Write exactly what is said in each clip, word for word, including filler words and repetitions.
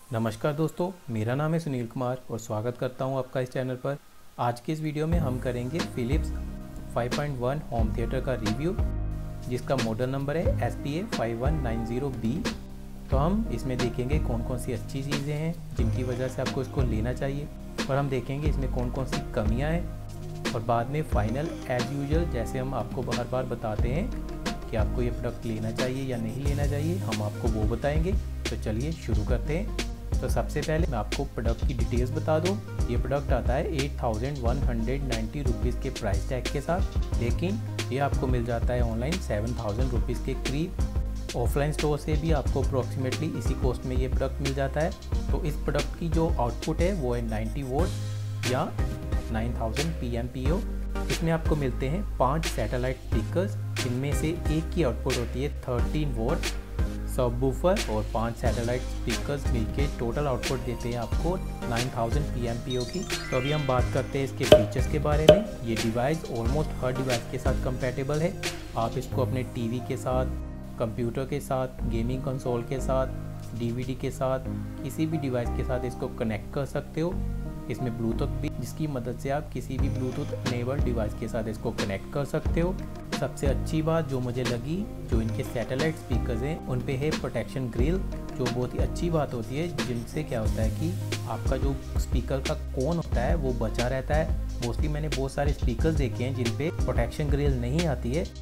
नमस्कार दोस्तों, मेरा नाम है सुनील कुमार और स्वागत करता हूं आपका इस चैनल पर। आज के इस वीडियो में हम करेंगे Philips five point one home theatre का रिव्यू, जिसका मॉडल नंबर है S P A five one nine zero B. तो हम इसमें देखेंगे कौन कौन सी अच्छी चीज़ें हैं जिनकी वजह से आपको इसको लेना चाहिए, और हम देखेंगे इसमें कौन कौन सी कमियाँ हैं, और बाद में फाइनल एज़ यूजुअल जैसे हम आपको बार बार बताते हैं कि आपको ये प्रोडक्ट लेना चाहिए या नहीं लेना चाहिए, हम आपको वो बताएंगे। तो चलिए शुरू करते हैं। तो सबसे पहले मैं आपको प्रोडक्ट की डिटेल्स बता दूं। ये प्रोडक्ट आता है eight thousand one hundred ninety rupees के प्राइस टैग के साथ, लेकिन ये आपको मिल जाता है ऑनलाइन सेवन थाउजेंड रुपीज़ के करीब। ऑफलाइन स्टोर से भी आपको अप्रोक्सीमेटली इसी कॉस्ट में ये प्रोडक्ट मिल जाता है। तो इस प्रोडक्ट की जो आउटपुट है वो है नाइन्टी वोल्ट या nine thousand P M P O. इसमें आपको मिलते हैं पाँच सैटेलाइट स्पीकर्स, जिनमें से एक की आउटपुट होती है थर्टीन वोल्ट सबवूफर, और पांच सैटेलाइट स्पीकर्स मिलके टोटल आउटपुट देते हैं आपको nine thousand P M P O की। तो अभी हम बात करते हैं इसके फीचर्स के बारे में। ये डिवाइस ऑलमोस्ट हर डिवाइस के साथ कंपैटिबल है। आप इसको अपने टीवी के साथ, कंप्यूटर के साथ, गेमिंग कंसोल के साथ, डीवीडी के साथ, किसी भी डिवाइस के साथ इसको कनेक्ट कर सकते हो। इसमें ब्लूटूथ भी, जिसकी मदद से आप किसी भी ब्लूटूथ इनेबल्ड डिवाइस के साथ इसको कनेक्ट कर सकते हो। सबसे अच्छी बात जो मुझे लगी, जो इनके सैटेलाइट स्पीकर्स हैं उन पे है प्रोटेक्शन ग्रिल, जो बहुत ही अच्छी बात होती है, जिनसे क्या होता है कि आपका जो स्पीकर का कोन होता है वो बचा रहता है। मोस्टली मैंने बहुत सारे स्पीकर्स देखे हैं जिन पे प्रोटेक्शन ग्रिल नहीं आती है,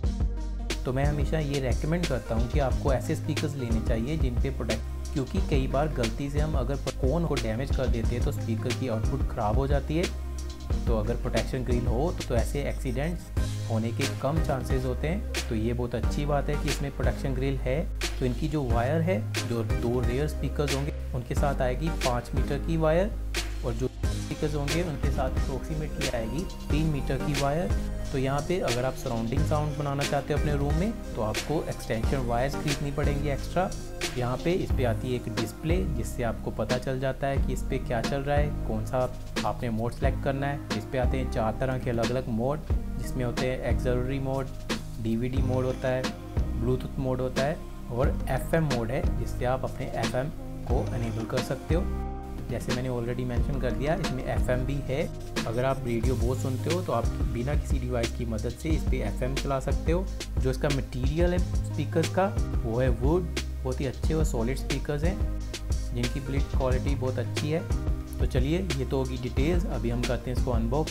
तो मैं हमेशा ये रेकमेंड करता हूँ कि आपको ऐसे स्पीकर्स लेने चाहिए जिन पे प्रोटेक्ट, क्योंकि कई बार गलती से हम अगर कोन को डैमेज कर देते हैं तो स्पीकर की आउटपुट ख़राब हो जाती है। तो अगर प्रोटेक्शन ग्रिल हो तो, तो ऐसे एक्सीडेंट्स होने के कम चांसेस होते हैं। तो ये बहुत अच्छी बात है कि इसमें प्रोटेक्शन ग्रिल है। तो इनकी जो वायर है, जो दो रेयर स्पीकर्स होंगे उनके साथ आएगी पाँच मीटर की वायर, और जो स्पीकर्स होंगे उनके साथ अप्रोक्सीमेटली आएगी तीन मीटर की वायर। तो यहाँ पे अगर आप सराउंडिंग साउंड बनाना चाहते हो अपने रूम में तो आपको एक्सटेंशन वायर्स खरीदनी पड़ेंगी एक्स्ट्रा। यहाँ पे इस पे आती है एक डिस्प्ले, जिससे आपको पता चल जाता है कि इस पे क्या चल रहा है, कौन सा आपने मोड सेलेक्ट करना है। इस पे आते हैं चार तरह के अलग अलग मोड, जिसमें होते हैं एक्सिलरी मोड, डीवीडी मोड होता है, ब्लूटूथ मोड होता है, और एफएम मोड है, जिससे आप अपने एफएम को अनेबल कर सकते हो। जैसे मैंने ऑलरेडी मेंशन कर दिया, इसमें एफएम भी है। अगर आप रेडियो बहुत सुनते हो तो आप बिना किसी डिवाइस की मदद से इस पे एफएम चला सकते हो। जो इसका मटेरियल है स्पीकर्स का वो है वुड, बहुत ही अच्छे और सॉलिड स्पीकर्स हैं, जिनकी बिल्ड क्वालिटी बहुत अच्छी है। तो चलिए, ये तो होगी डिटेल्स। अभी हम करते हैं इसको अनबॉक्स।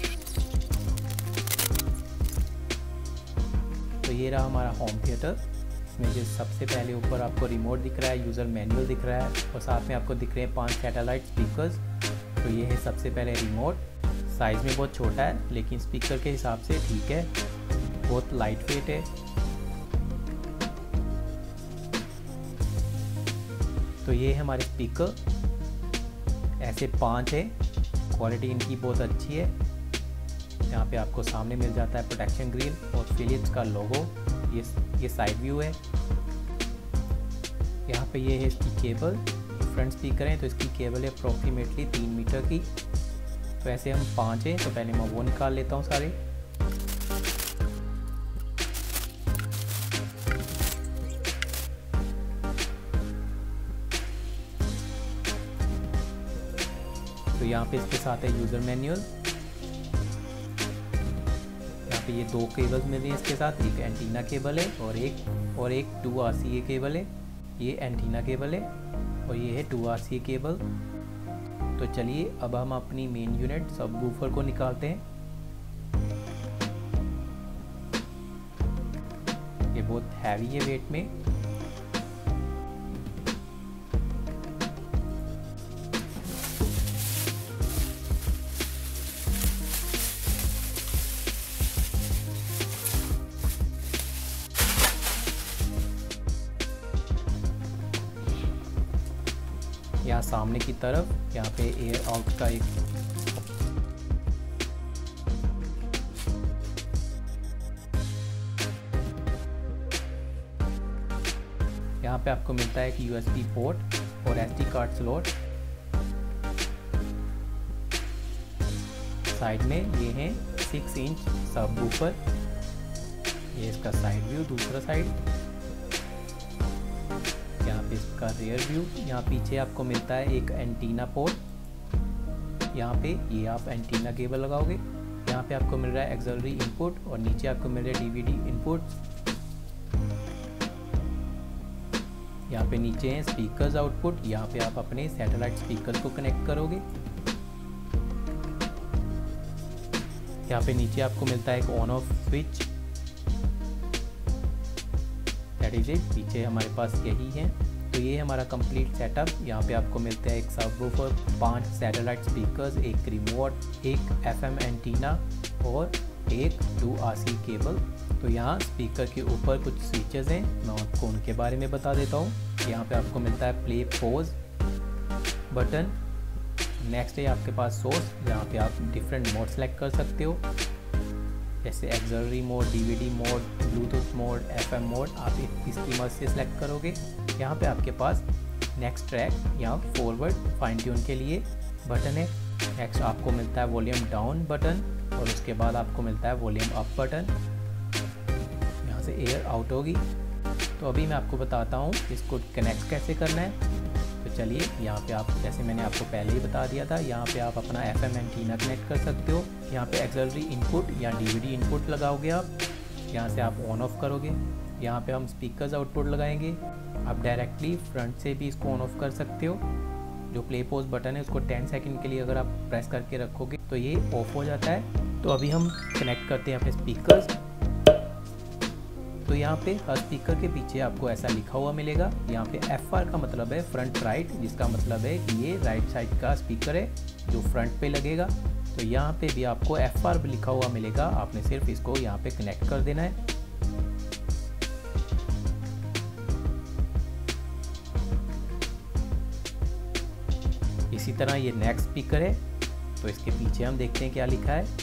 तो ये रहा हमारा होम थिएटर। इसमें जो सबसे पहले ऊपर आपको रिमोट दिख रहा है, यूज़र मैनुअल दिख रहा है, और साथ में आपको दिख रहे हैं पांच सैटेलाइट स्पीकर्स। तो ये है सबसे पहले रिमोट। साइज़ में बहुत छोटा है, लेकिन स्पीकर के हिसाब से ठीक है, बहुत लाइट वेट है। तो ये है हमारे स्पीकर, ऐसे पांच है, क्वालिटी इनकी बहुत अच्छी है। यहाँ पे आपको सामने मिल जाता है प्रोटेक्शन ग्रिल और फिलिप्स का लोगो। ये ये साइड व्यू है। यहाँ पे ये है इसकी केबल, फ्रंट स्पीकर है तो इसकी केबल है अप्रोक्सीमेटली तीन मीटर की। तो ऐसे हम पांच हैं, तो पहले मैं वो निकाल लेता हूँ सारे। तो यहाँ पे इसके साथ है यूज़र मैनुअल। यहाँ पे ये दो केबल्स मिल रही है इसके साथ, एक एंटीना केबल है और एक और एक two R C A cable है। ये एंटीना केबल है और ये है two R C A cable. तो चलिए अब हम अपनी मेन यूनिट सबवूफर को निकालते हैं। ये बहुत हैवी है वेट में। यहाँ सामने की तरफ यहाँ पे एयर आउट का एक यहाँ पे आपको मिलता है कि यूएसबी पोर्ट और एसडी कार्ड स्लॉट। साइड में ये है सिक्स इंच सबवूफर। ये इसका साइड व्यू। दूसरा साइड यहाँ पे पे इसका रियर व्यू। यहाँ पीछे आपको मिलता है एक एंटीना पोर्ट। यहाँ पे ये आप एंटीना केबल लगाओगे। यहाँ पे आपको मिल रहा है एक्सिलरी इनपुट और नीचे आपको मिल रहा है डीवीडी इनपुट। यहाँ पे नीचे है स्पीकर्स आउटपुट। यहाँ पे आप अपने सैटेलाइट स्पीकर को कनेक्ट करोगे। यहाँ पे नीचे आपको मिलता है एक on off switch, that is it. पीछे हमारे पास यही है। तो ये हमारा कंप्लीट सेटअप। यहाँ पे आपको मिलता है एक सबवूफर, पांच सैटेलाइट स्पीकर्स, एक रिमोट, एक एफएम एंटीना और एक टू आरसी केबल। तो यहाँ स्पीकर के ऊपर कुछ स्विचेस हैं, मैं आपको उनके बारे में बता देता हूँ। यहाँ पे आपको मिलता है प्ले पॉज बटन। नेक्स्ट है आपके पास सोर्स, जहाँ पे आप डिफरेंट मोड सेलेक्ट कर सकते हो, जैसे auxiliary mode, DVD mode, Bluetooth mode, FM mode. आप इसकी मदद से सिलेक्ट करोगे। यहाँ पे आपके पास नेक्स्ट ट्रैक, यहाँ फॉरवर्ड फाइन ट्यून के लिए बटन है। नेक्स्ट आपको मिलता है वॉल्यूम डाउन बटन और उसके बाद आपको मिलता है वॉल्यूम अप बटन। यहाँ से एयर आउट होगी। तो अभी मैं आपको बताता हूँ इसको कनेक्ट कैसे करना है। तो चलिए, यहाँ पे आप, जैसे मैंने आपको पहले ही बता दिया था, यहाँ पे आप अपना एफएम एंटीना कनेक्ट कर सकते हो। यहाँ पे एक्सिलरी इनपुट या डीवीडी इनपुट लगाओगे आप। यहाँ से आप ऑन ऑफ करोगे। यहाँ पे हम स्पीकर्स आउटपुट लगाएंगे। आप डायरेक्टली फ्रंट से भी इसको ऑन ऑफ कर सकते हो। जो प्ले पॉज बटन है उसको टेन सेकंड के लिए अगर आप प्रेस करके रखोगे तो ये ऑफ हो जाता है। तो अभी हम कनेक्ट करते हैं अपने स्पीकर्स। तो यहाँ पे हर स्पीकर के पीछे आपको ऐसा लिखा हुआ मिलेगा। यहाँ पे एफ आर का मतलब है फ्रंट राइट, जिसका मतलब है कि ये राइट साइड का स्पीकर है जो फ्रंट पे लगेगा। तो यहाँ पे भी आपको एफ आर लिखा हुआ मिलेगा। आपने सिर्फ इसको यहाँ पे कनेक्ट कर देना है। इसी तरह ये नेक्स्ट स्पीकर है, तो इसके पीछे हम देखते हैं क्या लिखा है।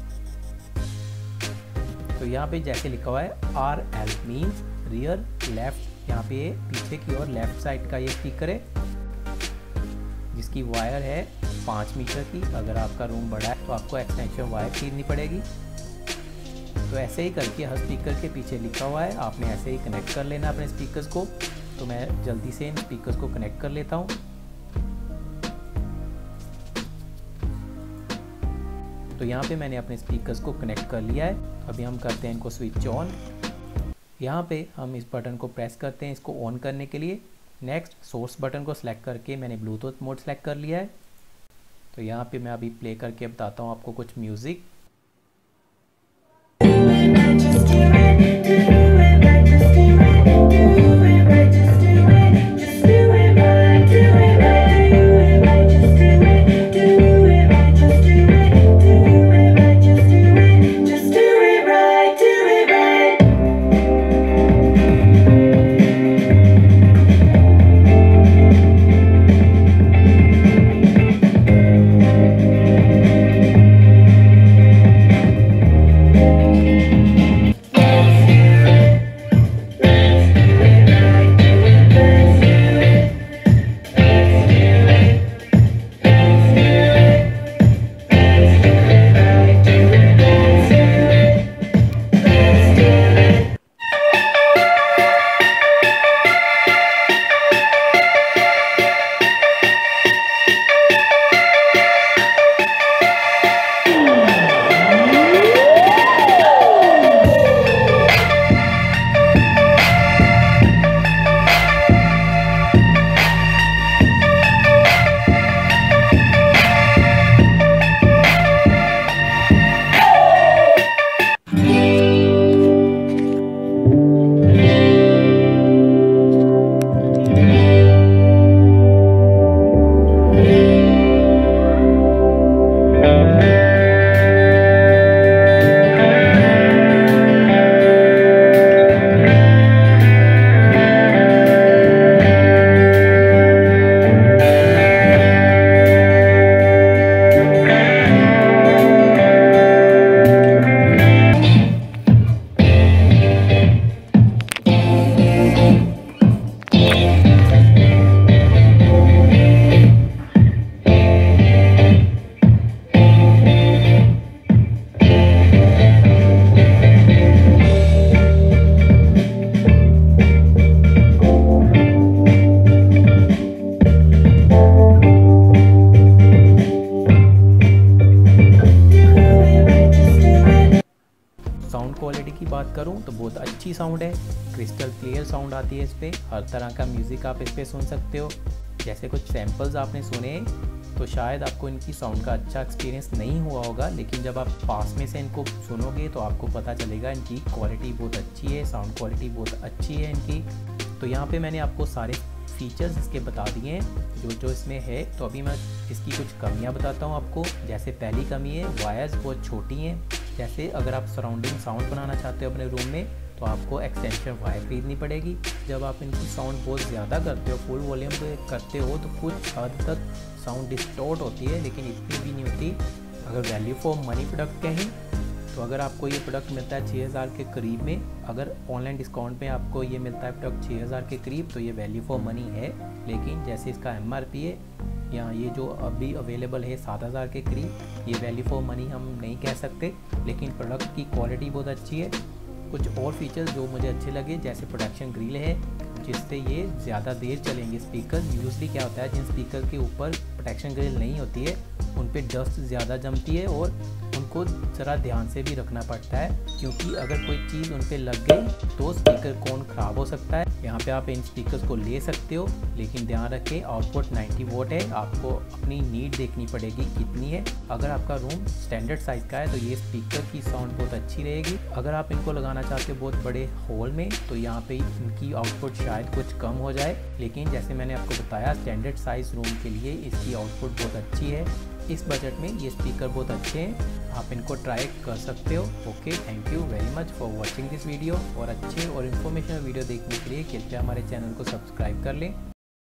तो यहाँ पे जैसे लिखा हुआ है R L means rear left. यहाँ पे पीछे की ओर लेफ्ट साइड का ये स्पीकर है, जिसकी वायर है पाँच मीटर की। अगर आपका रूम बड़ा है तो आपको एक्सटेंशन वायर खरीदनी पड़ेगी। तो ऐसे ही करके हर स्पीकर के पीछे लिखा हुआ है, आपने ऐसे ही कनेक्ट कर लेना अपने स्पीकर्स को। तो मैं जल्दी से इन स्पीकर्स को कनेक्ट कर लेता हूँ। तो यहाँ पे मैंने अपने स्पीकर्स को कनेक्ट कर लिया है। अभी हम करते हैं इनको स्विच ऑन। यहाँ पे हम इस बटन को प्रेस करते हैं इसको ऑन करने के लिए। नेक्स्ट सोर्स बटन को सिलेक्ट करके मैंने ब्लूटूथ मोड सेलेक्ट कर लिया है। तो यहाँ पे मैं अभी प्ले करके बताता हूँ आपको कुछ म्यूज़िक। बात करूं तो बहुत अच्छी साउंड है, क्रिस्टल क्लियर साउंड आती है इस पर। हर तरह का म्यूज़िक आप इस पर सुन सकते हो। जैसे कुछ सैम्पल्स आपने सुने तो शायद आपको इनकी साउंड का अच्छा एक्सपीरियंस नहीं हुआ होगा, लेकिन जब आप पास में से इनको सुनोगे तो आपको पता चलेगा इनकी क्वालिटी बहुत अच्छी है, साउंड क्वालिटी बहुत अच्छी है इनकी। तो यहाँ पे मैंने आपको सारे फीचर्स इसके बता दिए हैं जो जो इसमें है। तो अभी मैं इसकी कुछ कमियाँ बताता हूँ आपको। जैसे पहली कमी है, वायर्स बहुत छोटी हैं। जैसे अगर आप सराउंडिंग साउंड बनाना चाहते हो अपने रूम में तो आपको एक्सटेंशन वायर खरीदनी पड़ेगी। जब आप इनकी साउंड बहुत ज़्यादा करते हो, फुल वॉल्यूम पे करते हो, तो कुछ हद तक साउंड डिस्टॉर्ट होती है, लेकिन इतनी भी नहीं होती। अगर वैल्यू फॉर मनी प्रोडक्ट कहें तो अगर आपको ये प्रोडक्ट मिलता है छः हज़ार के करीब में, अगर ऑनलाइन डिस्काउंट में आपको ये मिलता है प्रोडक्ट छः हज़ार के करीब, तो ये वैल्यू फॉर मनी है। लेकिन जैसे इसका एम आर पी है या ये जो अभी अवेलेबल है सात हज़ार के करीब, ये वैल्यू फॉर मनी हम नहीं कह सकते। लेकिन प्रोडक्ट की क्वालिटी बहुत अच्छी है। कुछ और फीचर्स जो मुझे अच्छे लगे, जैसे प्रोटेक्शन ग्रिल है जिससे ये ज़्यादा देर चलेंगे स्पीकर। यूजली क्या होता है, जिन स्पीकर के ऊपर प्रोटेक्शन ग्रिल नहीं होती है उन पे डस्ट ज़्यादा जमती है और उनको ज़रा ध्यान से भी रखना पड़ता है, क्योंकि अगर कोई चीज़ उन पे लग गई तो स्पीकर कौन ख़राब हो सकता है। यहाँ पे आप इन स्पीकर्स को ले सकते हो, लेकिन ध्यान रखें आउटपुट नब्बे वोट है। आपको अपनी नीड देखनी पड़ेगी कितनी है। अगर आपका रूम स्टैंडर्ड साइज़ का है तो ये स्पीकर की साउंड बहुत अच्छी रहेगी। अगर आप इनको लगाना चाहते हो बहुत बड़े हॉल में तो यहाँ पे इनकी आउटपुट शायद कुछ कम हो जाए, लेकिन जैसे मैंने आपको बताया स्टैंडर्ड साइज़ रूम के लिए इसकी आउटपुट बहुत अच्छी है। इस बजट में ये स्पीकर बहुत अच्छे हैं, आप इनको ट्राई कर सकते हो। Okay, thank you very much for watching this video. और अच्छे और इन्फॉर्मेशनल वीडियो देखने के लिए कृपया हमारे चैनल को सब्सक्राइब कर लें।